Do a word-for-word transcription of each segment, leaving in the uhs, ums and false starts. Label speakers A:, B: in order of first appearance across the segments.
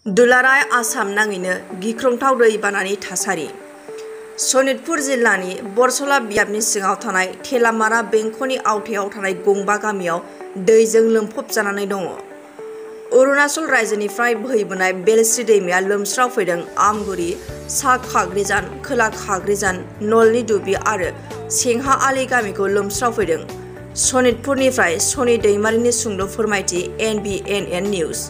A: दुलाराय आसाम नाङैनो गिख्रंथाव दैबानानि थासारि। सनितपुर जिल्लानि बरसला बियाबनि सिङाव थानाय थेलामारा बेंखनि आवथायाव थानाय गंबा गामियाव दैजों लोमफब जानानै दङ। अरुणाचल रायजोनिफ्राय बोहैबोनाय बेलश्री दैमाया लोमस्राव फैदों आमगुरि, सा खाग्रिजान, खोला खाग्रिजान, नलनि दुबि आरो सेंहा आलि गामिखौ लोमस्राव फैदों। सनितपुरनिफ्राय सनि दैमारिनि सुंद' फोरमायथि N B N N news.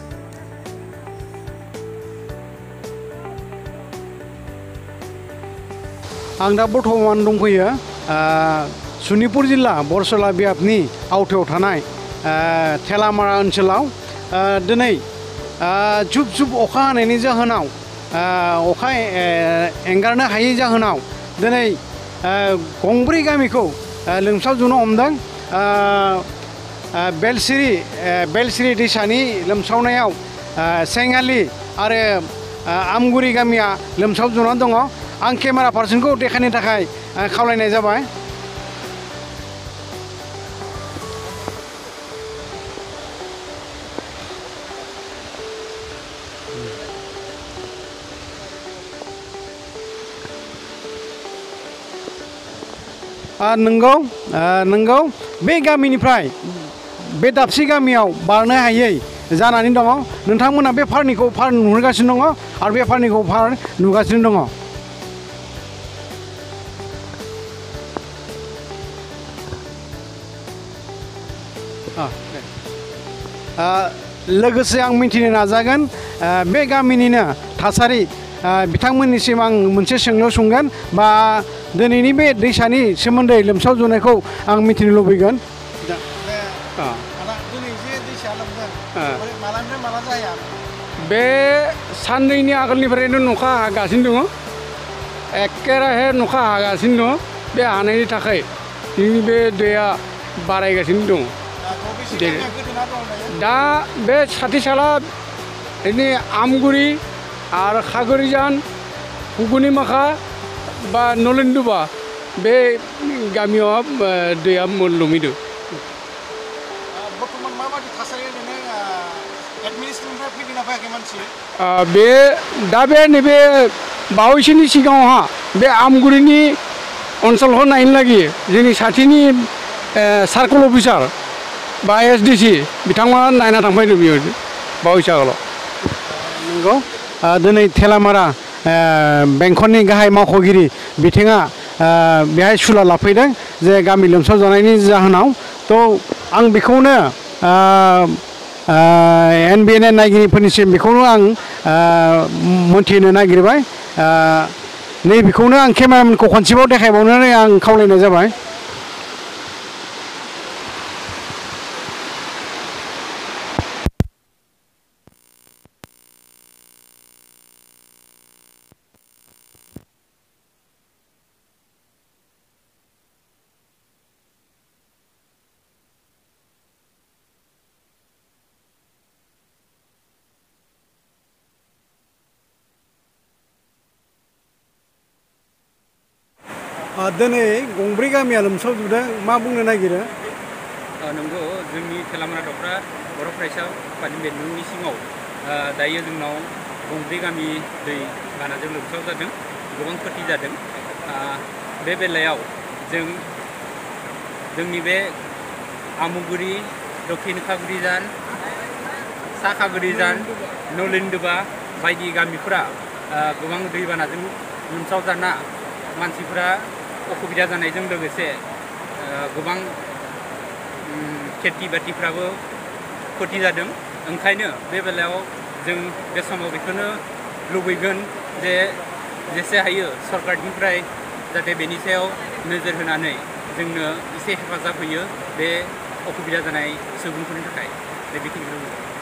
B: आं दा बर्थमान दंफैयो सनितपुर जिल्ला बरसला बियाबनि आवथायाव थानाय थेलामारा ओनसोलाव। दिनै जुब जुब अखा हानायनि जाहोनाव अखा एंगारनो हायै जाहोनाव दिनै गंब्रै गामिखौ लोमसावजोबनो हमदों। बेलश्री बेलश्री दैसानि लोमसावनायाव सेंआलि आरो आमगुरि गामिया लोमसावजोबनानै दङ। आं केमेरा पार्सनखौ देखायनो थाखाय खावलायनाय जाबाय। नंगौ नंगौ बे गामिनिफ्राय बे दाबसे गामियाव बारनो हायै जानानै दङ। नोंथांमोना बे फारनिखौ फार नुहुरगासिनो दङ आरो बे फारनिखौ फार नुगासिनो दङ। लोगोसे आं मिथिनो नाजागोन बे गामिनिनो थासारि। बिथांमोननिसिम आं मोनसे सोंलु सोंगोन बा दिनैनि बे दैसानि सोमोन्दै लोमसावजोबनायखौ आं मिथिनो लुबैगोन। बे साननैनि आगोलनिफ्रायनो अखा हागासिनो दङ। एखेराहे अखा हागासिनो दङ। बे हानायनि थाखाय जोंनि बे दैया बारायगासिनो दङ। दा बे साथि साला आमगुरि आरो खाग्रिजान, हुगुनिमाखा बा नलेन्दुबा बे गामियाव दैया लोमहैदों। बे दा बे नैबे बावैसोनि सिगाङावहा बे आमगुरिनि ओनसोलखौ नायनो लागि जोंनि साथिनि सार्कल अफिसार बा एस डि सि बिथांमोना नायना थांफैदों बेयो बावैसो आगोलाव। नंगौ दिनै थेलामारा बेंखननि गाहाय मावख'गिरि बिथाङा बेहाय सुलाद लाफैदों जे गामि लोमसावजानायनि जाहोनाव। थ' आं बेखौनो एन बि एन एन नायगिरिफोरनिसिम बेखौनो आं मोनथिनो नागिरबाय। नैबेखौनो आं केमेरामेनखौ खनसेबाव देखायबावनानै आं खावलायनाय जाबाय। दिनै गंब्रै गामिया लोमसावजोबदों, मा बुंनो नागिरो?
C: नंगौ, जोंनि थेलामारा दख्रा बर' फरायसा आफादनि सिङाव दायो जोंनाव गंब्रै गामि दै बानाजों लोमसाव जादों, गोबां खथि जादों। बे बेलायाव जों जोंनि बे आमुगुरि, दक्षिण खाग्रिजान, सा खाग्रिजान, नलेन्दुबा बायदि गामिफोरा गोबां दैबानाजों लोमसाव जाना मानसिफोरा असुबिदा जानायजों लोगोसे गोबां खेथि बाथिफ्राबो खथि जादों। ओंखायनो बे बेलायाव जों बे समाव बेखौनो लुबैगोन जे जेसे हायो सरकारनिफ्राय जाहाथे बेनि सायाव नोजोर होनानै जोंनो एसे हेफाजाब होयो बे असुबिदा जानाय सुबुंफोरनि थाखाय। बे बिथिंखौ